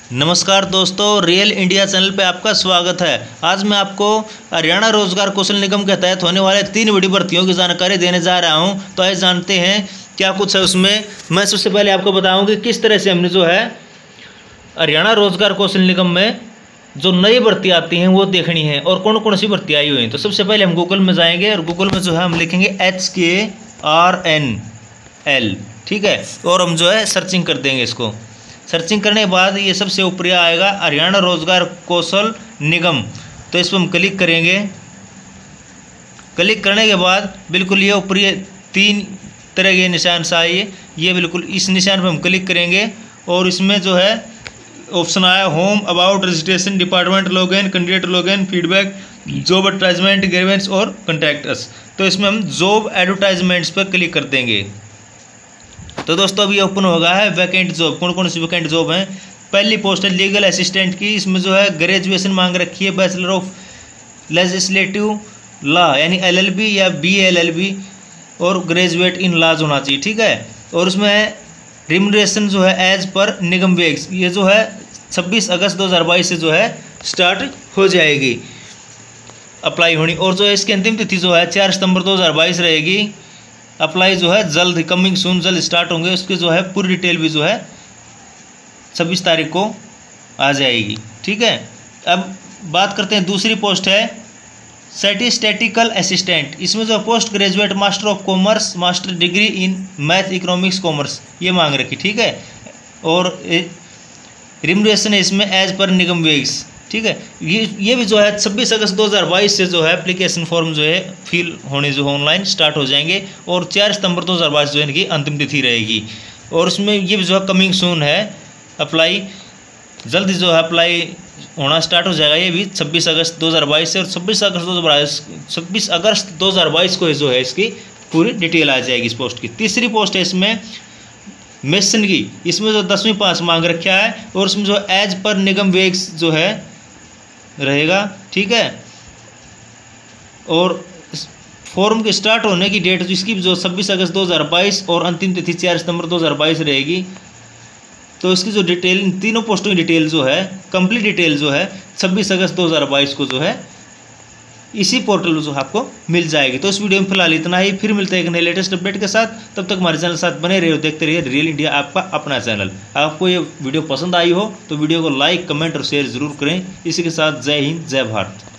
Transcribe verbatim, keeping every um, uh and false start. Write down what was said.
नमस्कार दोस्तों, real India channel पे आपका स्वागत है। आज मैं आपको हरियाणा रोजगार कौशल निगम के तहत होने वाले तीन बड़ी भर्तियों की जानकारी देने जा रहा हूं। तो आइए जानते हैं क्या कुछ है उसमें। मैं सबसे पहले आपको बताऊं कि किस तरह से हमने जो है हरियाणा रोजगार कौशल निगम में जो नई भर्ती आती हैं वो देखनी है और कौन कौन सी भर्ती आई हुई हैं। तो सबसे पहले हम गूगल में जाएंगे और गूगल में जो है हम लिखेंगे एच के आर एन एल, ठीक है, और हम जो है सर्चिंग कर देंगे। इसको सर्चिंग करने के बाद ये सबसे ऊपर आएगा हरियाणा रोजगार कौशल निगम। तो इस पर हम क्लिक करेंगे। क्लिक करने के बाद बिल्कुल ये ऊपर ये तीन तरह के निशान से आइए, ये बिल्कुल इस निशान पर हम क्लिक करेंगे और इसमें जो है ऑप्शन आया home, about, registration, department, login, candidate login, feedback, job advertisement, grievance और कॉन्टैक्ट अस। तो इसमें हम जॉब एडवर्टाइजमेंट्स पर क्लिक कर देंगे। तो दोस्तों अभी ओपन होगा है वैकेंट जॉब। कौन कौन सी वैकेंट जॉब हैं? पहली पोस्ट है लीगल असिस्टेंट की। इसमें जो है ग्रेजुएशन मांग रखी है, बैचलर ऑफ लेजिस्लेटिव लॉ यानी एलएलबी या बीएलएलबी और ग्रेजुएट इन लॉज होना चाहिए, ठीक है। और उसमें रिम्यूनरेशन जो है एज पर निगम वेग्स, ये जो है छब्बीस अगस्त दो हज़ार बाईस से जो है स्टार्ट हो जाएगी अप्लाई होनी। और जो है इसकी अंतिम तिथि जो है चार सितंबर दो हज़ार बाईस रहेगी। अप्लाई जो है जल्द, कमिंग सून, जल्द स्टार्ट होंगे। उसके जो है पूरी डिटेल भी जो है छब्बीस तारीख को आ जाएगी, ठीक है। अब बात करते हैं दूसरी पोस्ट है स्टैटिस्टिकल असिस्टेंट। इसमें जो post graduate master of commerce, master degree in math, economics, commerce ये मांग रखी, ठीक है। और रिम्यूनरेशन है इसमें एज पर निगम वेग्स, ठीक है। ये ये भी जो है छब्बीस अगस्त दो हज़ार बाईस से जो है एप्लीकेशन फॉर्म जो है फिल होने जो है ऑनलाइन स्टार्ट हो जाएंगे और चार सितंबर दो हज़ार बाईस जो है इनकी अंतिम तिथि रहेगी। और उसमें ये भी जो है कमिंग सून है, अप्लाई जल्दी जो है अप्लाई होना स्टार्ट हो जाएगा। ये भी छब्बीस अगस्त दो हज़ार बाईस से और छब्बीस अगस्त दो हज़ार बाईस छब्बीस अगस्त दो हज़ार बाईस को जो है इसकी पूरी डिटेल आ जाएगी इस पोस्ट की। तीसरी पोस्ट है इसमें मेसन की। इसमें जो दसवीं पास मांग रखा है और उसमें जो एज पर निगम वेग्स जो है रहेगा, ठीक है। और फॉर्म के स्टार्ट होने की डेट इसकी जो छब्बीस अगस्त दो हज़ार बाईस और अंतिम तिथि चार सितंबर दो हज़ार बाईस रहेगी। तो इसकी जो डिटेल, इन तीनों पोस्टों की डिटेल जो है कंप्लीट डिटेल जो है छब्बीस अगस्त दो हज़ार बाईस को जो है इसी पोर्टल में जो आपको मिल जाएगी। तो इस वीडियो में फिलहाल इतना ही, फिर मिलते हैं एक नए लेटेस्ट अपडेट के साथ। तब तक हमारे चैनल के साथ बने रहिए, देखते रहिए रियल इंडिया, आपका अपना चैनल। आपको ये वीडियो पसंद आई हो तो वीडियो को लाइक, कमेंट और शेयर जरूर करें। इसी के साथ जय हिंद, जय भारत।